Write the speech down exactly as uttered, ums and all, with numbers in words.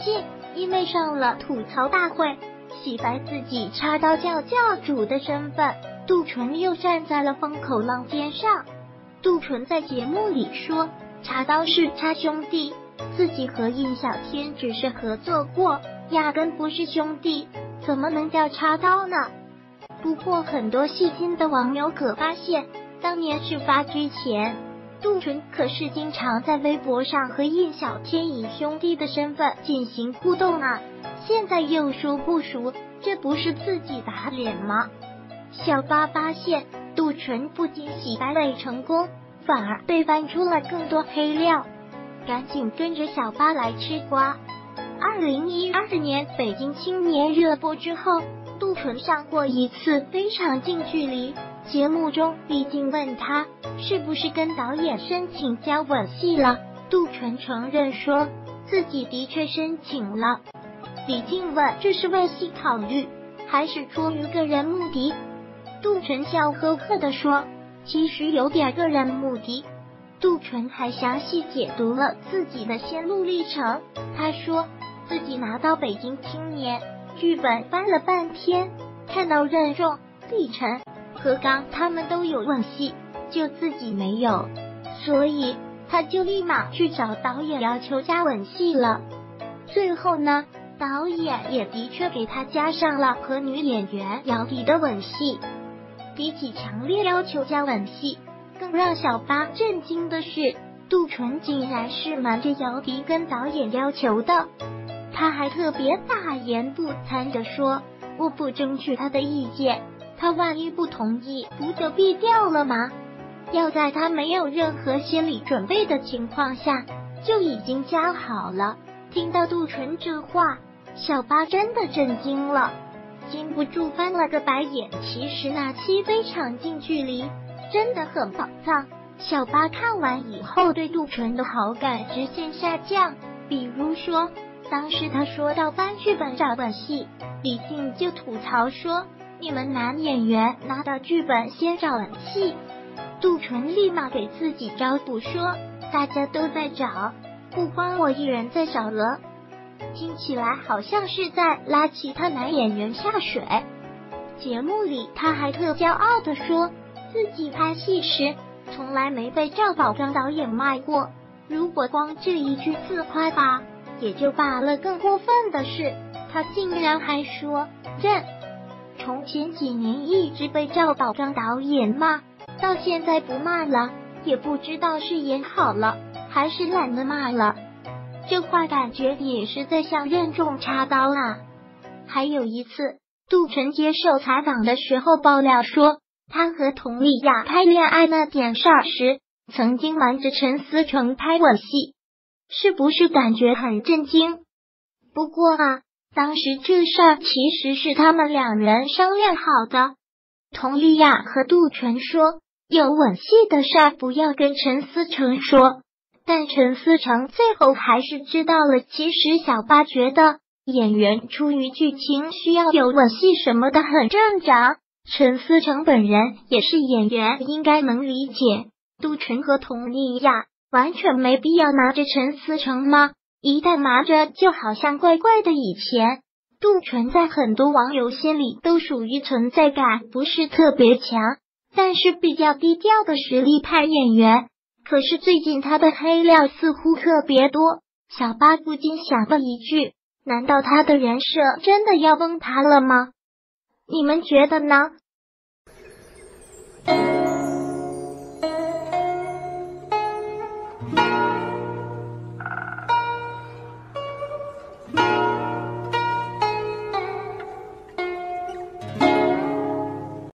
近因为上了吐槽大会，洗白自己插刀教教主的身份，杜淳又站在了风口浪尖上。杜淳在节目里说，插刀是插兄弟，自己和印小天只是合作过，压根不是兄弟，怎么能叫插刀呢？不过很多细心的网友可发现，当年事发之前，杜淳可是经常在微博上和印小天以兄弟的身份进行互动啊，现在又说不熟，这不是自己打脸吗？小八发现杜淳不仅洗白未成功，反而被翻出了更多黑料，赶紧跟着小八来吃瓜。二零一二年北京青年热播之后，杜淳上过一次非常近距离，节目中李静问他是不是跟导演申请交吻戏了，杜淳承认说自己的确申请了。李静问这是为戏考虑还是出于个人目的，杜淳笑呵呵地说其实有点个人目的。杜淳还详细解读了自己的心路历程，他说自己拿到北京青年剧本翻了半天，看到任重、李晨、何刚他们都有吻戏，就自己没有，所以他就立马去找导演要求加吻戏了。最后呢，导演也的确给他加上了和女演员姚笛的吻戏。比起强烈要求加吻戏，更让小八震惊的是，杜淳竟然是瞒着姚笛跟导演要求的。他还特别大言不惭地说，我不争取他的意见，他万一不同意，不就毙掉了吗？要在他没有任何心理准备的情况下就已经加好了。听到杜淳这话，小八真的震惊了，禁不住翻了个白眼。其实那期非常近距离真的很宝藏，小八看完以后对杜淳的好感直线下降。比如说当时他说到翻剧本找吻戏，李静就吐槽说你们男演员拿到剧本先找吻戏，杜淳立马给自己找补说大家都在找，不光我一人在找了，听起来好像是在拉其他男演员下水。节目里他还特骄傲地说自己拍戏时从来没被赵宝刚导演骂过，如果光这一句自夸吧也就罢了，更过分的是他竟然还说认从前几年一直被赵宝刚导演骂，到现在不骂了，也不知道是演好了还是懒得骂了。这话感觉也是在向任重插刀啊。还有一次杜淳接受采访的时候爆料说，他和佟丽娅拍恋爱那点事儿时曾经瞒着陈思诚拍吻戏，是不是感觉很震惊？不过啊，当时这事儿其实是他们两人商量好的。佟丽娅和杜淳说有吻戏的事儿不要跟陈思诚说，但陈思诚最后还是知道了。其实小八觉得演员出于剧情需要有吻戏什么的很正常，陈思诚本人也是演员，应该能理解。杜淳和佟丽娅完全没必要拿着陈思诚吗？一旦拿着就好像怪怪的。以前杜淳在很多网友心里都属于存在感不是特别强，但是比较低调的实力派演员，可是最近他的黑料似乎特别多，小八不禁想了一句，难道他的人设真的要崩塌了吗？你们觉得呢？